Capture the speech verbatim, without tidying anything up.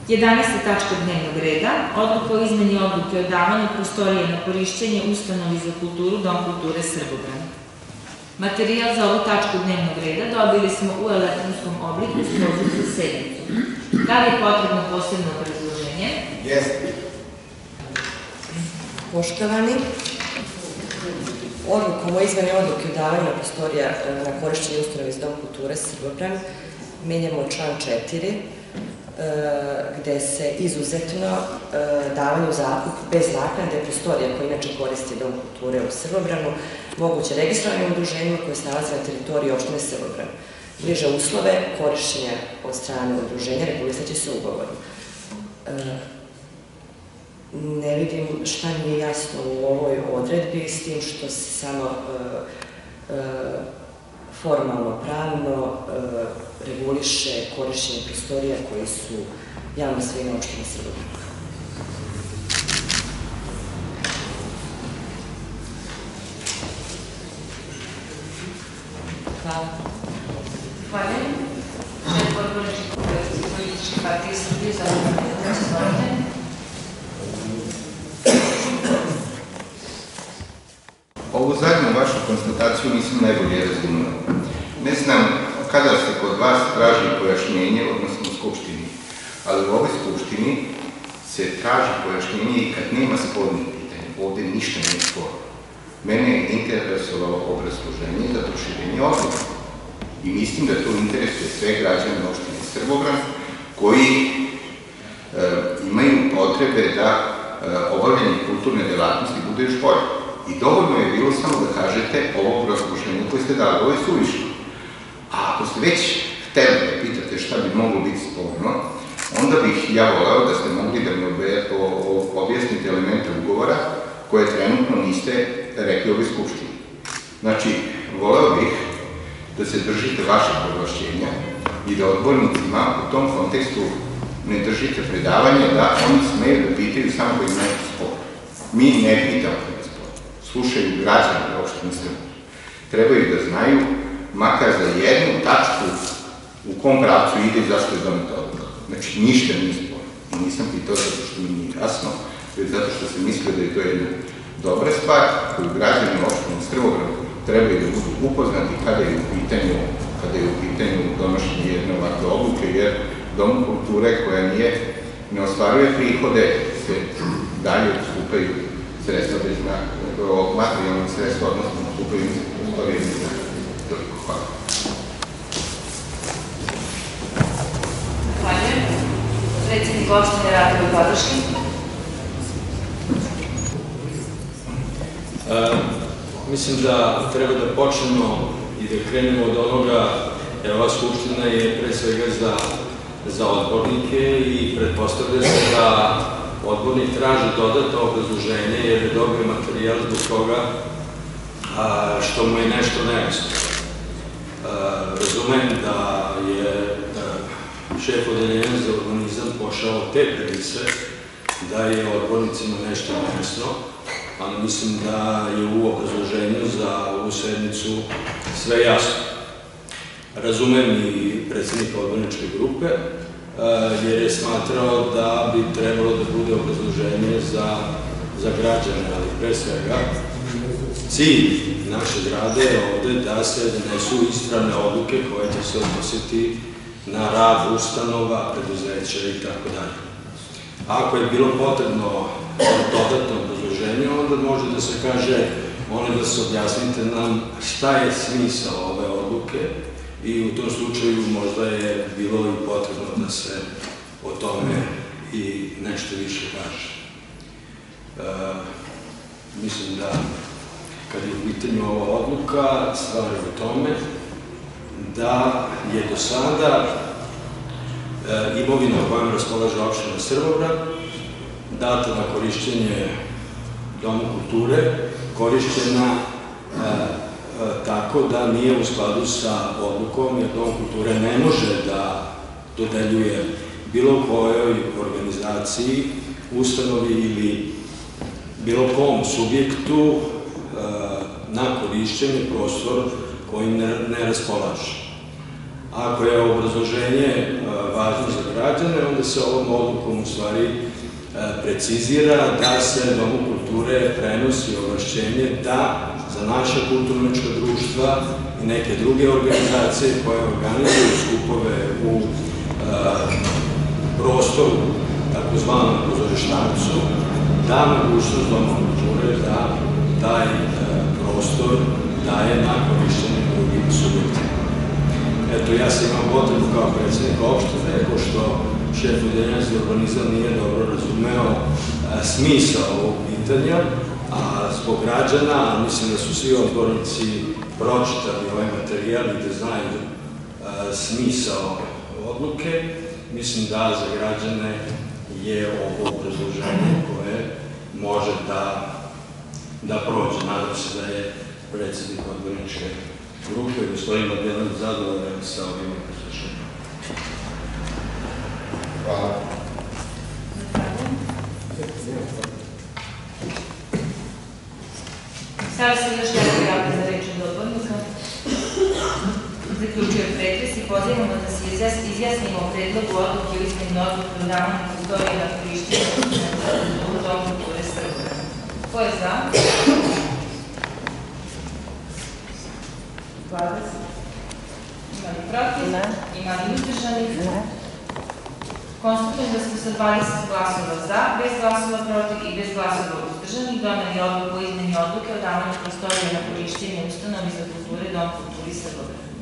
jedanaesta tačka dnevnog reda, odluka o izmeni odluke o davanju prostorije na korišćenje ustanovi za kulturu Dom kulture Srbobran. Materijal za ovu tačku dnevnog reda dobili smo u elektronskom obliku s poziv za sednicu. Da li je potrebno posebno obrazloženje? Jeste. Poštovani, odlukom o izmeni odluke o davanju prostorija na korišćenje ustanove za Dom kulture Srbobran menjamo član četiri, gde se izuzetno davanju zakup bez naknade prostorija koje inače koristi Dom kulture u Srbobranu moguće registrovanim udruženjima koje se nalaze na teritoriji opštine Srbobran. Bliže uslove korišćenja od strane udruženja regulisaće se ugovorom. Ne vidim šta nije jasno u ovoj odredbi, s tim što se samo formalno, pravno reguliše korišćenje prostorija koji su javna svojina opštine Srbobran. Hvala. Hvaljujem. Šef odborničke političke partije Srbije za odborničke. Ovu zadnju vašu konstataciju nisam najbolje razumio. Ne znam kada se kod vas traži pojašnjenje, odnosno u Skupštini, ali u ovoj Skupštini se traži pojašnjenje i kad nema spornih pitanja. Ovde ništa nije sporno. Mene je interesovalo obrazloženje za proširenje odluka. I mislim da to interesuje sve građane opštine Srbobran koji imaju potrebe da obavljanje kulturne delatnosti bude još bolje. I dovoljno je bilo samo da kažete ovo obrazloženje koje ste dali, ovo je suvišno. A ako ste već hteli da pitate šta bi moglo biti sporno, onda bih ja voleo da ste mogli da mi objasnite elemente ugovora koje trenutno niste rekli ovoj Skupštini. Znači, voleo bih da se držite vašeg ovlašćenja i da odbornicima u tom kontekstu ne držite predavanje da oni smeju da pitaju samo da imaju spor. Mi ne pitamo da je spor. Slušaju građani opštine Srbije. Trebaju da znaju, makar za jednu tačku u kom pravcu ide i zašto je doneta odluka. Znači, ništa nije spor. I nisam pitao zato što mi nije jasno, već zato što sam mislio da je to jedna dobra stvar koju građani opštine Srbobran trebaju da budu upoznati kada je u pitanju, kada je u pitanju donošenje jedne ovakve odluke, jer Dom kulture koja nije, ne ostvaruje prihode, se dalje odstupaju sredstva bez materijalnih sredstva, odnosno odstupaju prostorije bez naknade. Toliko, hvala. Hvaljujem. Predsednik opštine Ratko Podrškin. Mislim da treba da počnemo i da krenemo od onoga, jer ova skupština je pre svega za odbornike i pretpostavlja se da odbornik traži dodatno obrazloženje jer je dobio materijal zbog toga što mu je nešto nejasno. Razumem da je šef odeljenja za urbanizam pošao te premise da je odbornicima nešto nejasno, ali mislim da je u obrazloženju za ovu sednicu sve jasno. Razumem i predsednika odborničke grupe, jer je smatrao da bi trebalo da bude obrazloženje za građane, ali pre svega cilj naše rade je ovde da se donesu ispravne odluke koje će se odnositi na rad ustanova, preduzeća i tako dalje. Ako je bilo potrebno dodatno obrazloženje, onda može da se kaže, molim da se objasnite nam šta je smisao ove odluke i u tom slučaju možda je bilo i potrebno da se o tome i nešto više kaže. Mislim da kad je u pitanju ova odluka, stvar je u tome da je do sada imovina kojom raspolaže opština Srbobran data na korišćenje Domu kulture, korišćena tako da nije u skladu sa odlukom, jer Dom kulture ne može da dodeljuje bilo kojoj organizaciji, ustanovi ili bilo kom subjektu na korišćenje prostor kojim ne raspolaže. Ako je obrazloženje važno za građane, onda se ovom odlukom u stvari precizira da se Domu kulture prenosi ovlašćenje da za naša kulturnička društva i neke druge organizacije koje organizuju skupove u prostoru, takozvanom pozorištancu, da mogućnost Doma kulture da taj prostor daje na korištenje drugim subjektima. Eto, ja sam imam potrebu kao predsjednik opštine, pošto šef odeljenja za urbanizam nije dobro razumeo smisao ovog pitanja, a zbog građana, mislim da su svi odbornici pročitali ovaj materijal i da znaju smisao odluke, mislim da za građane je ovo obrazloženje koje može da prođe. Nadam se da je predsjednik odborničke grupe, gospodin Mladenović, zadovoljan sa ovim obrazloženjem. Hvala. Sada se još neko javlja za reč od odbornika. Zaključujem pretres i pozivamo da se izjasnimo o predlogu odluke o izmeni odluke o davanju prostorije na korištenje u Domu kulture Srbobrana. Ko je za? dvadeset. Ima li protiv? Ima li uzdržanih? Konstatujem da smo sa dvadeset glasova za, bez glasova protiv i bez glasova uzdržanih doneli odluku o izmeni odluke o davanju prostorije na korištenje ustanovi za kulture Dom kulturi Srbobrana.